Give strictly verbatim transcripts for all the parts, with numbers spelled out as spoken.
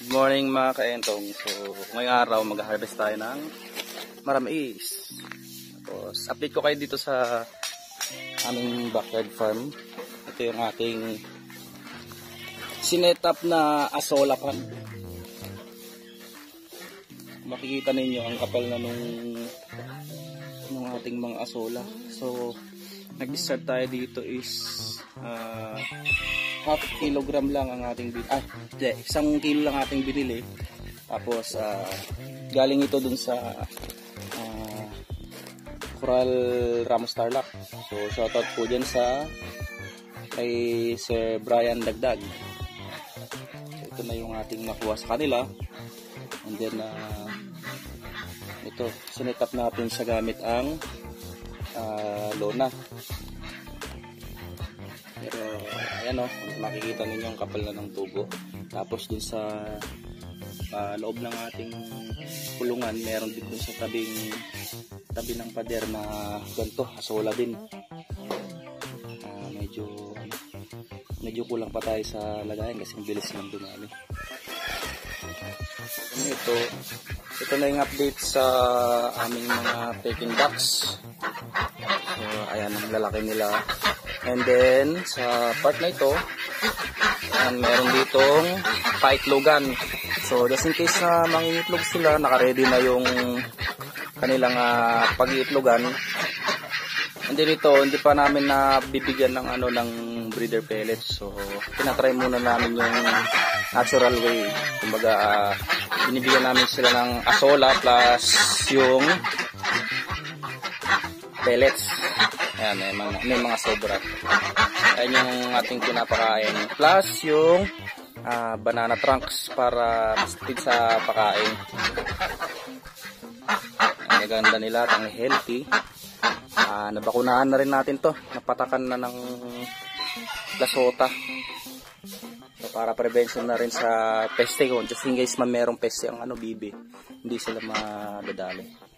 Good morning mga ka-Entongs. So ngayong araw mag-harvest tayo ng Maramais. Tapos update ko kayo dito sa aming backyard farm. Ito yung ating sinetap na asola pan. Makikita ninyo ang kapal na nung nung ating mga asola. So nag-start tayo dito is uh, half kilogram lang ang ating binili. Ah, di, isang kilo lang ating binili. Tapos uh, galing ito dun sa uh, Coral Ramos Tarlac. So shoutout po dyan sa kay Sir Brian Dagdag. So, ito na yung ating nakuha sa kanila. And then uh, ito, sinetap natin sa gamit ang uh, lona. Pero ayan o, makikita ninyo ang kapal na ng tubo. Tapos dun sa uh, loob ng ating kulungan, meron din dun sa tabing tabi ng pader na ganito, asola din. Uh, medyo medyo kulang pa tayo sa lagayan kasi ang bilis lang dumami. Ito, ito na yung update sa aming mga taking ducks. So ayan ang lalaki nila. And then sa part na ito, ayan, meron ditong paitlogan. So just in case na mangingitlog sila, naka-ready na yung kanilang uh, pag-iitlogan. And then ito, hindi pa namin na bibigyan ng ano ng breeder pellets. So tinatry muna namin yung natural way. Kumbaga uh, binibigyan namin sila ng asola plus yung pellets. Ayan, may mga, may mga sobra. Ayan yung ating pinapakain. Plus yung uh, banana trunks para mas sa pakain. Ang ganda nila at ang healthy. Uh, nabakunahan na rin natin to. Napatakan na ng lasota. So, para prevention na rin sa peste ko. Just in case man merong peste ang ano, bibi. Hindi sila madadali.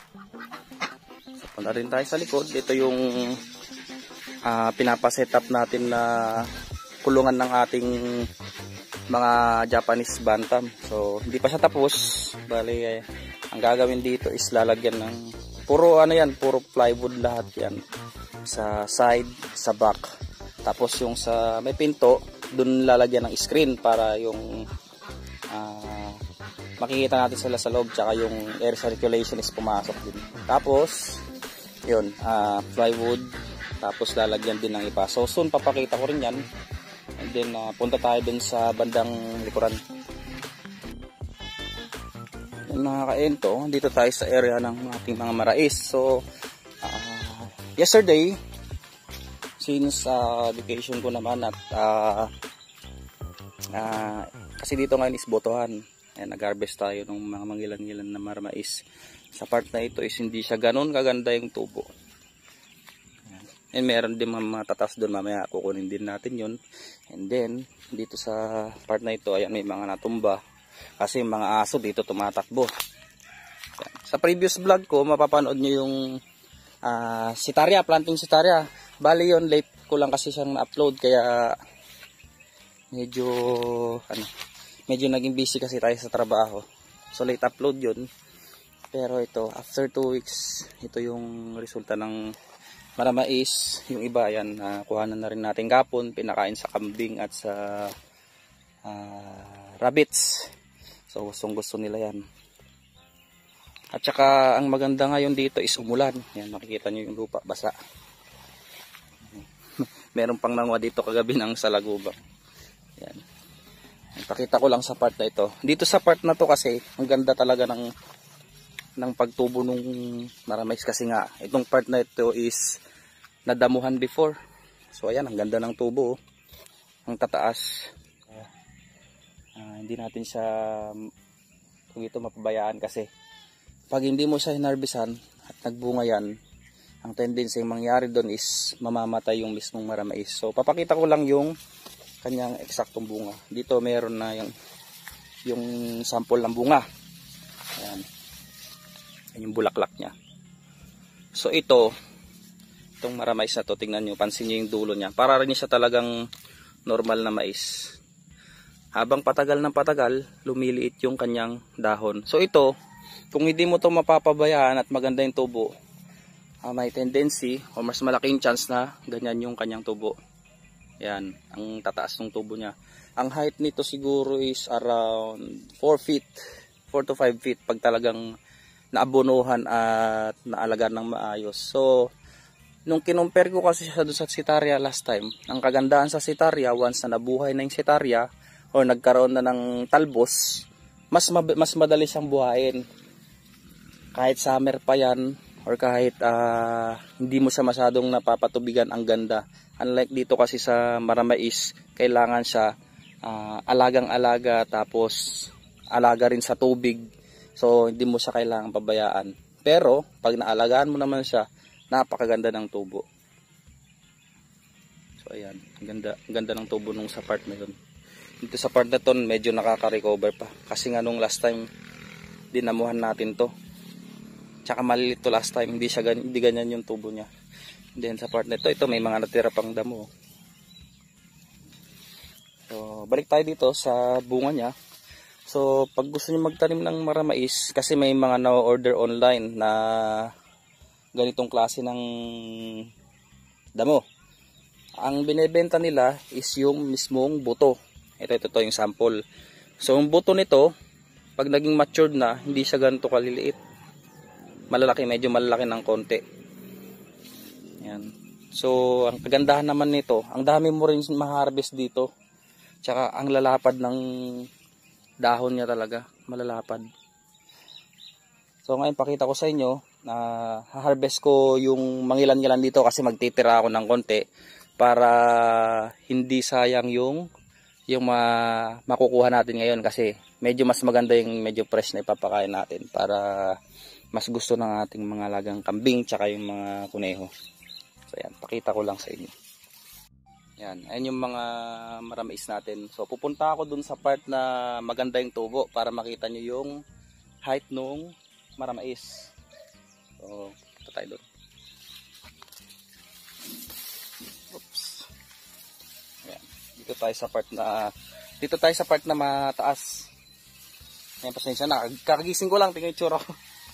Punta rin tayo sa likod. Ito yung uh, pinapasetup natin na kulungan ng ating mga Japanese bantam. So hindi pa siya tapos. Bali eh, ang gagawin dito is lalagyan ng puro ano yan, puro plywood lahat yan. Sa side, sa back. Tapos yung sa may pinto, dun lalagyan ng screen para yung uh, makikita natin sila sa loob, tsaka yung air circulation is pumasok din. Tapos yun, uh, plywood, tapos lalagyan din ng iba. So soon papakita ko rin yan. And then uh, punta tayo dun sa bandang likuran. Yung mga ka-ento, dito tayo sa area ng ating mga marais. So uh, yesterday, since uh, vacation ko naman at uh, uh, kasi dito ngayon is botohan. Ayan, nag-harvest tayo ng mga mangilan-ngilan na maramais. Sa part na ito is hindi siya ganun kaganda yung tubo. And meron din mga tatas doon, mamaya kukunin din natin yun. And then dito sa part na ito, ayan, may mga natumba kasi mga aso dito tumatakbo. Ayan. Sa previous vlog ko mapapanood nyo yung uh, sitarya, planting sitarya. Bali yun, late ko lang kasi siyang na-upload kaya medyo ano, medyo naging busy kasi tayo sa trabaho. So late upload yun. Pero ito, after two weeks, ito yung resulta ng maramais. Yung iba, yan, uh, kuhanan na rin natin kapon, pinakain sa kambing at sa uh, rabbits. So, gustong gusto nila yan. At saka, ang maganda ngayon dito is umulan. Yan, makikita nyo yung lupa, basa. Meron pang nanguha dito kagabi ng salagubang. Yan. Pakita ko lang sa part na ito. Dito sa part na to kasi, ang ganda talaga ng ng pagtubo nung maramais kasi nga itong part na ito is nadamuhan before. So ayan, ang ganda ng tubo, ang tataas. Uh, hindi natin siya kung ito mapabayaan kasi pag hindi mo siya hinarbisan at nagbunga yan, ang tendency yung mangyari doon is mamamatay yung mismong maramais. So papakita ko lang yung kanyang eksaktong bunga. Dito meron na yung yung sample ng bunga. Ayan. Yung bulaklak niya. So ito, itong maramais na to, tingnan nyo, pansin nyo yung dulo niya. Para rin siya talagang normal na mais. habang patagal ng patagal, lumiliit yung kanyang dahon. So ito, kung hindi mo to mapapabayaan at maganda yung tubo, uh, may tendency o mas malaking chance na ganyan yung kanyang tubo. Yan, ang tataas ng tubo niya. Ang height nito siguro is around four feet, four to five feet pag talagang naabonohan at naalagaan ng maayos. So, nung kinumpare ko kasi siya doon sa sitarya last time, ang kagandahan sa sitarya, once na nabuhay na yung sitarya o nagkaroon na ng talbos, mas, mas madali siyang buhayin. Kahit summer pa yan, or kahit uh, hindi mo siya masyadong napapatubigan, ang ganda. Unlike dito kasi sa Maramais, kailangan siya uh, alagang-alaga, tapos alaga rin sa tubig. So hindi mo siya kailangan pabayaan. Pero pag naalagaan mo naman siya, napakaganda ng tubo. So ayan, ang ganda, ang ganda ng tubo nung sa part na yun. Dito sa part na to, medyo nakaka-recover pa. Kasi nga nung last time, dinamuhan natin to. Tsaka malilit to last time, hindi siya ganyan, hindi ganyan yung tubo niya. Then sa part na to, ito may mga natira pang damo. So balik tayo dito sa bunga niya. So pag gusto niyo magtanim ng Maramais, kasi may mga na-order online na ganitong klase ng damo. Ang binebenta nila is yung mismong buto. Ito, ito, ito yung sample. So yung buto nito, pag naging matured na, hindi siya ganito kaliliit. Malalaki, medyo malalaki ng konti. Yan. So ang kagandahan naman nito, ang dami mo rin ma-harvest dito. Tsaka ang lalapad ng dahon niya talaga, malalapad. So ngayon pakita ko sa inyo na uh, ha-harvest ko yung mangilan-ngilan dito kasi magtitira ako ng konti para hindi sayang yung yung ma makukuha natin ngayon, kasi medyo mas maganda yung medyo fresh na ipapakain natin para mas gusto ng ating mga alagang kambing tsaka yung mga kuneho. So yan, pakita ko lang sa inyo. Yan, ayun yung mga Maramais natin. So pupunta ako dun sa part na maganda yung tubo para makita nyo yung height nung Maramais. So punta tayo dun. Oops. Yan, dito tayo sa part na dito tayo sa part na mataas. Yan, pasensya na, kakagising ko lang, tingnan yung tsura ko.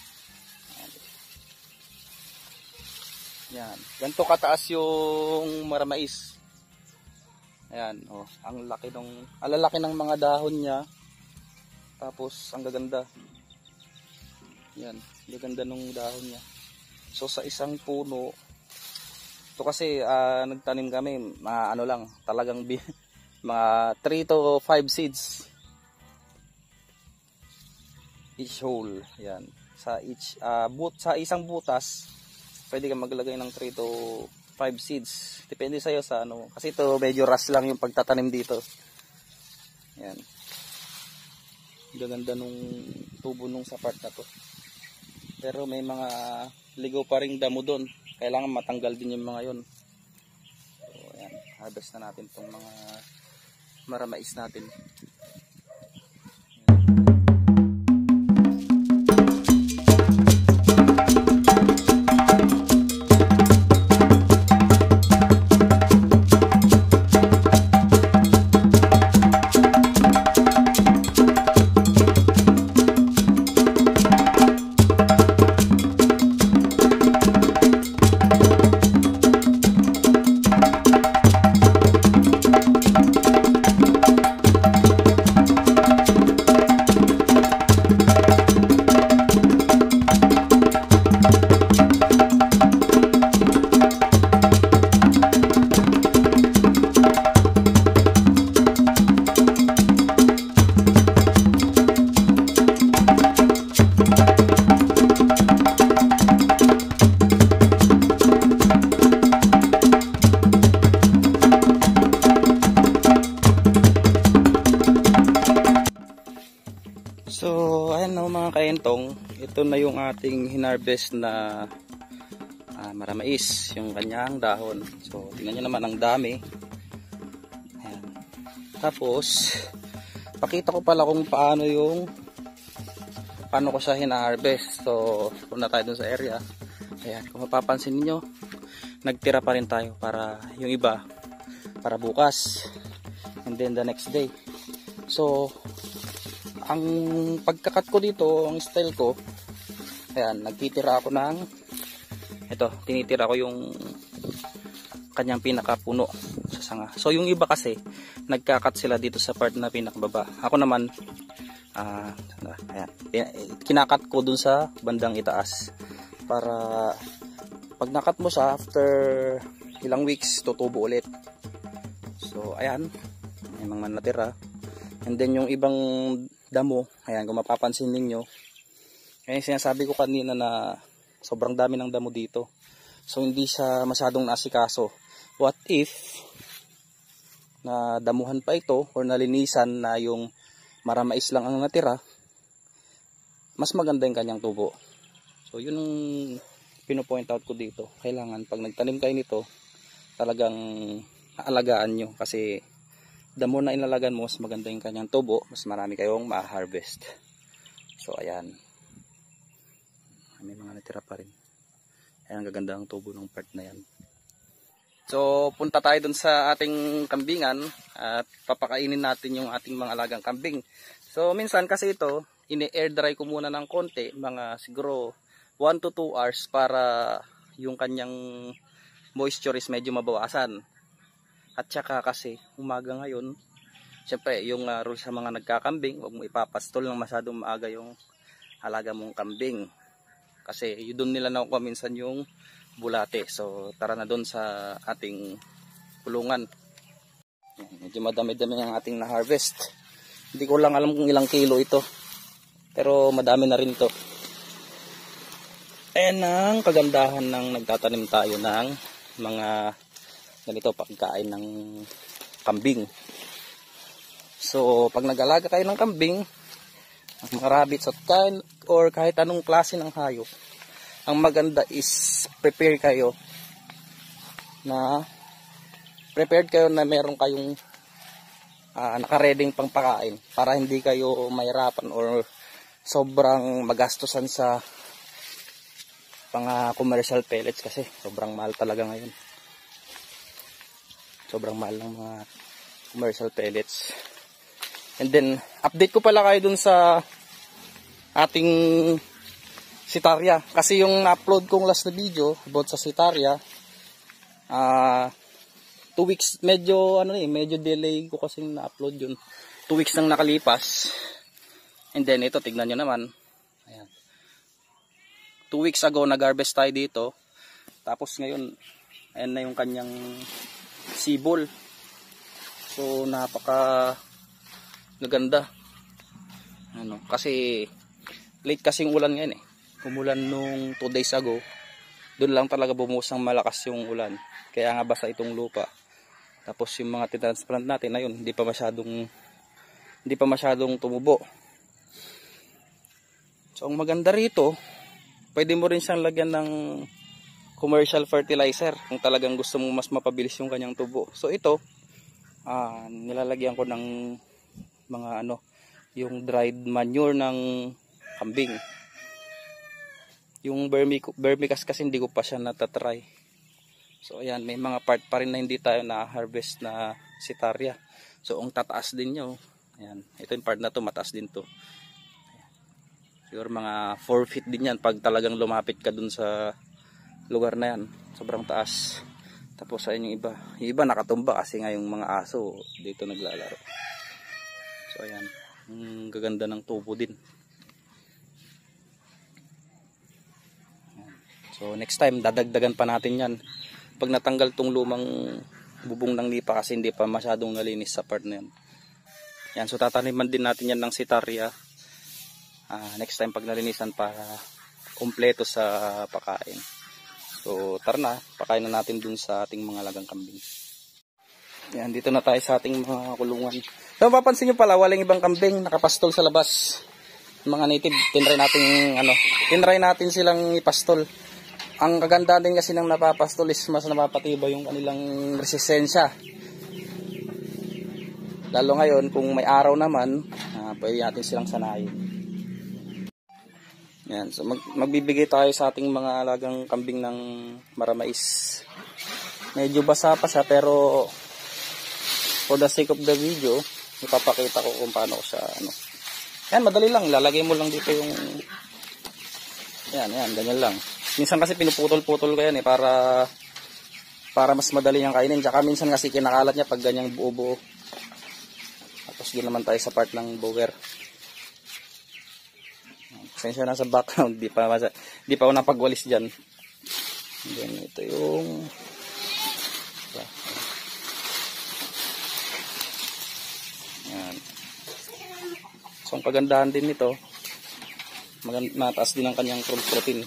Yan, ganito kataas yung Maramais. Ayan, oh, ang laki ng, ang lalaki ng mga dahon niya. Tapos ang gaganda. Yan, gaganda ng dahon niya. So sa isang puno, ito kasi uh, nagtanim kami, mga ano lang, talagang mga three to five seeds each hole. Yan, sa each uh, boot, sa isang butas pwede kang maglagay ng three to five seeds. Depende sa'yo sa ano. Kasi ito medyo rush lang yung pagtatanim dito. Yan. Gaganda nung tubo nung sa part na to. Pero may mga ligaw pa ring damo doon. Kailangan matanggal din yung mga yon. So yan. Harvest na natin itong mga Maramais natin. So ayan na mga kaentong, ito na yung ating hinarvest na uh, Maramais, yung kanyang dahon. So tingnan nyo naman, ang dami. Ayan. Tapos pakita ko pala kung paano yung paano ko siya hina-harvest. So punta tayo dun sa area. Ayan, kung mapapansin niyo, nagtira pa rin tayo para yung iba para bukas, and then the next day. So ang pagkakat ko dito, ang style ko, ayan, nagtitira ako ng ito, tinitira ko yung kanyang pinakapuno sa sanga. So yung iba kasi nagkakat sila dito sa part na pinakababa. Ako naman uh, ayan, kinakat ko dun sa bandang itaas para pag nakat mo siya after ilang weeks tutubo ulit. So ayan, may mga natira. And then yung ibang damo, ayan, kung mapapansin ninyo, kaya sinasabi ko kanina na sobrang dami ng damo dito. So hindi siya masyadong nasikaso. What if na damuhan pa ito or nalinisan na yung maramais lang ang natira, mas maganda yung kanyang tubo. So yun yung pinopoint out ko dito. Kailangan pag nagtanim kayo nito, talagang aalagaan nyo kasi the more na inalagan mo, mas maganda yung kanyang tubo, mas marami kayong ma-harvest. So ayan, may mga natira pa rin. Ayan, ang gaganda ang tubo ng part na yan. So punta tayo dun sa ating kambingan at papakainin natin yung ating mga alagang kambing. So minsan kasi ito, ini-air dry ko muna ng konti, mga siguro one to two hours para yung kanyang moisture is medyo mabawasan. At saka kasi umaga ngayon, siyempre yung uh, rule sa mga nagkakambing, huwag mo ipapastol ng masyadong maaga yung alaga mong kambing. Kasi yun doon nila nakuha minsan yung bulate. So tara na doon sa ating kulungan. Medyo madami-dami ang ating na-harvest. Hindi ko lang alam kung ilang kilo ito. Pero madami na rin ito. Ayan ang kagandahan ng nagtatanim tayo ng mga ganito pagkain ng kambing. So pag nag-alaga kayo ng kambing, mga rabbits at kain, or kahit anong klase ng hayop, ang maganda is prepare kayo na prepared kayo na meron kayong uh, nakareding pang pakain para hindi kayo mahirapan or sobrang magastusan sa pang commercial pellets kasi sobrang mahal talaga ngayon. Sobrang mahal ng mga commercial pellets. And then, update ko pala kayo dun sa ating sitarya. Kasi yung na-upload kong last na video about sa sitarya, uh, two weeks, medyo, ano eh, medyo delay ko kasi na-upload yun. Two weeks nang nakalipas. And then, ito, tignan nyo naman. Ayan. Two weeks ago, nag-harvest tayo dito. Tapos ngayon, ayan na yung kanyang sibol. So napaka gaganda. Ano, kasi late kasing ulan ngayon eh. Umulan nung two days ago. Doon lang talaga bumuhos ng malakas yung ulan. Kaya nga basa itong lupa. Tapos yung mga titransplant natin ayun, hindi pa masyadong hindi pa masyadong tumubo. So ang maganda rito, pwede mo rin siyang lagyan ng commercial fertilizer kung talagang gusto mo mas mapabilis yung kanyang tubo. So ito, uh, nilalagyan ko ng mga ano, yung dried manure ng kambing. Yung vermicast kasi hindi ko pa siya natatry. So ayan, may mga part pa rin na hindi tayo na-harvest na sitarya. So ang tataas din nyo, ayan, ito yung part na to, mataas din to. Ayan. Siguro mga four feet din yan pag talagang lumapit ka dun sa lugar na yan, sobrang taas. Tapos ayun yung iba, yung iba nakatumba kasi nga yung mga aso dito naglalaro. So ayan, ang gaganda ng tubo din. So next time dadagdagan pa natin yan pag natanggal tong lumang bubong ng lipa kasi hindi pa masyadong nalinis sa part na yan. Yan, so tataniman din natin yan ng sitarya uh, next time pag nalinisan para kumpleto sa pakain. So tara na, pakain na natin dun sa ating mga lagang kambing. Yan, dito na tayo sa ating mga kulungan. So mapapansin nyo pala, walang ibang kambing nakapastol sa labas. Mga native, tinry natin ano, tinry natin silang ipastol. Ang kagandahan din kasi ng napapastol is mas napapatibay yung kanilang resistensya. Lalo ngayon kung may araw naman, uh, pwede natin silang sanayin. Yan, so mag magbibigay tayo sa ating mga alagang kambing ng maramais. Medyo basa pa siya pero for the sake of the video, ipapakita ko kung paano ko siya ano. Yan, madali lang, lalagay mo lang dito yung yan, yan, ganyan lang. Minsan kasi pinuputol-putol ko yan eh para para mas madali niyang kainin. Tsaka minsan kasi kinakalat niya pag ganyang buo-buo. Tapos doon naman tayo sa part ng bower. Pasensya na sa background, di pa di pa ako napagwalis diyan. Then ito yung yan. So ang kagandahan din nito, mataas din ang kanyang crude protein.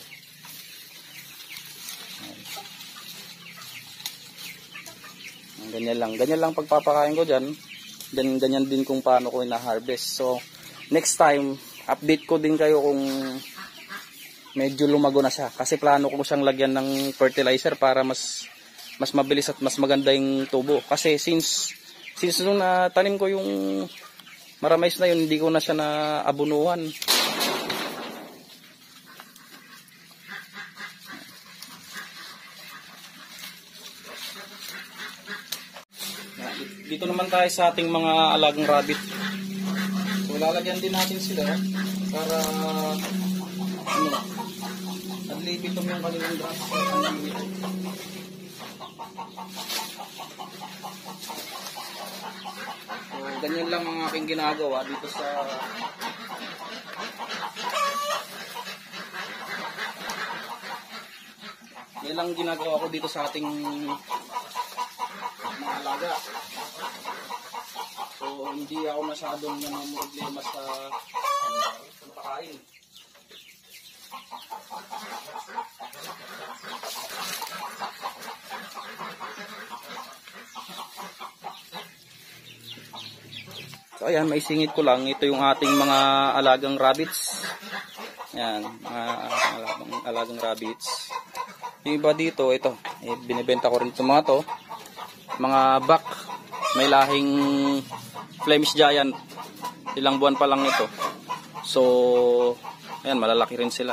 Ganyan lang. Ganyan lang pagpapakain ko dyan. Then, ganyan din kung paano ko ina-harvest. So, next time, update ko din kayo kung medyo lumago na siya. Kasi plano ko siyang lagyan ng fertilizer para mas mas mabilis at mas maganda yung tubo. Kasi since since nung natanim ko yung Maramais na yun, hindi ko na siya naabunuhan. Dito naman tayo sa ating mga alagang rabbit. So, lalagyan din natin sila para ano, naglibitom yung kanilang grass. So, ganyan lang ang aking ginagawa dito sa yan lang ginagawa ko dito sa ating mga alaga. So, hindi ako masyadong namumroblema sa pagkain. So, ayan, may singit ko lang. Ito yung ating mga alagang rabbits. Ayan, mga alagang, alagang rabbits. Yung iba dito, ito, eh, binibenta ko rin ito mga to. Mga buck, may lahing Flemish Giant. Ilang buwan pa lang ito. So, ayan, malalaki rin sila.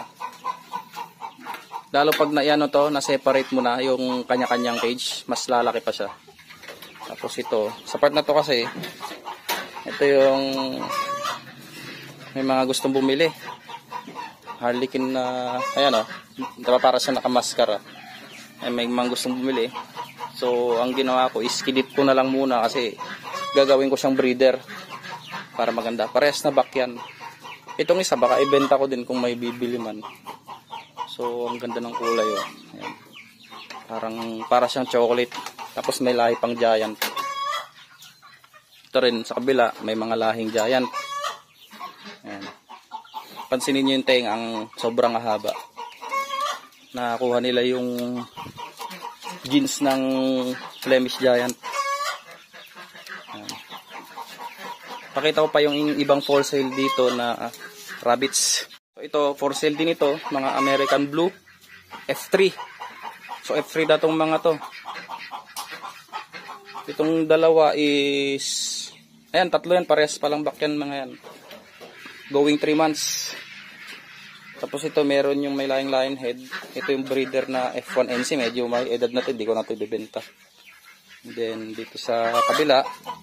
Lalo pag na, ano to, na-separate mo na yung kanya-kanyang cage, mas lalaki pa siya. Tapos ito, sa part na to kasi, ito yung may mga gustong bumili. Harlequin na, ayan o, diba para siya nakamaskara. Ay, may mga gustong bumili. So, ang ginawa ko is kidip ko na lang muna kasi gagawin ko siyang breeder para maganda. Parehas na back yan. Itong isa, baka ibenta ko din kung may bibili man. So, ang ganda ng kulay oh. Ayan. Parang, para siyang chocolate. Tapos may lahi pang giant. Ito rin, sa kabila, may mga lahing giant. Ayan. Pansinin nyo yung teng, ang sobrang haba. Nakakuha nila yung genes ng Flemish Giant. Ayan. Pakita ko pa yung ibang for sale dito na uh, rabbits. So, ito, for sale din ito, mga American Blue F three. So, F three na itong mga to. Itong dalawa is, ayan, tatlo yan, parehas palang bakyan mga yan. Going three months. Tapos ito, meron yung may line-line head. Ito yung breeder na F one N C. Medyo may edad na ito. Hindi ko na ito ibibenta. Then, dito sa kabila,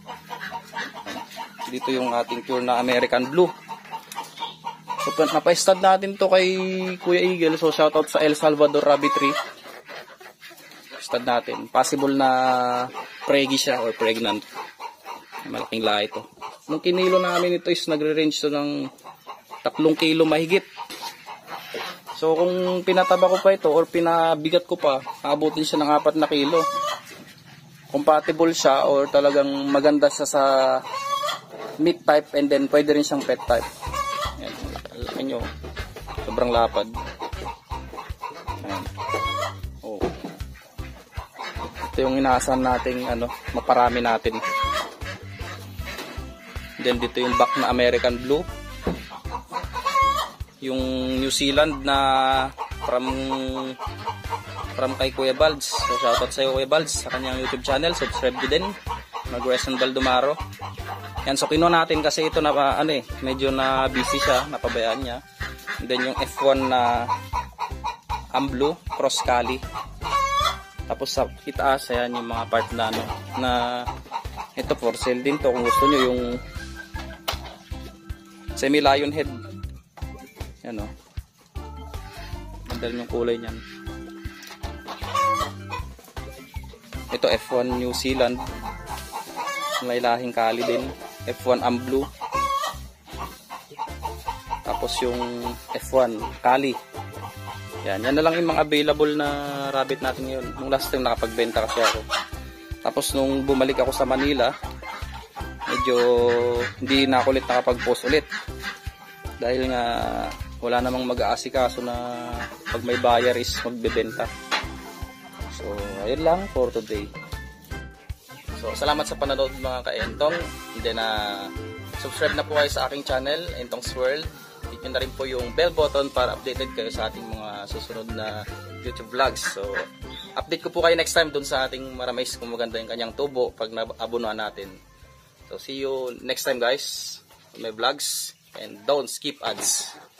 dito yung ating pure na American Blue. So, napa-stud natin to kay Kuya Eagle. So, shoutout sa El Salvador Rabbitry. Stud natin. Possible na preggy siya or pregnant. Malaking lahi ito. Nung kinilo namin ito is nagre-range to ng tatlong kilo mahigit. So kung pinataba ko pa ito or pinabigat ko pa, abutin siya ng apat na kilo. Compatible siya or talagang maganda siya sa meat type and then pwede rin siyang pet type. Ayan, laki nyo. Sobrang lapad. Ayan. Oh. Ito yung inaasahan nating ano, maparami natin. Then dito yung back na American Blue. Yung New Zealand na from from kay Kuya Balds. So shoutout sa iyo Kuya Balds sa kanyang YouTube channel. Subscribe din din. Mag-Western Baldomaro. Yan, so kinuha natin kasi ito na ano eh, medyo na busy siya, napabayaan niya. And then yung F one na Amblu Cross Cali. Tapos sa itaas, ayan yung mga part na ano, na Ito for sale din to kung gusto nyo yung semi lion head. Yan o. Ganda rin yung kulay niyan. Ito F one New Zealand. May lahing kali din. F one Amblu. Tapos yung F one Kali. Yan, yan na lang yung mga available na rabbit natin ngayon. Nung last time nakapagbenta kasi ako. Tapos nung bumalik ako sa Manila, medyo hindi na ako ulit nakapag-post ulit. Dahil nga wala namang mag-aasikaso na pag may buyer is magbebenta. So, ayun lang for today. So, salamat sa panonood mga ka-Entong. And then, uh, subscribe na po kayo sa aking channel, Entongs World. Hit nyo na rin po yung bell button para updated kayo sa ating mga susunod na YouTube vlogs. So, update ko po kayo next time dun sa ating Maramais kung maganda yung kanyang tubo pag naabunuan natin. So, see you next time guys on my vlogs. And don't skip ads.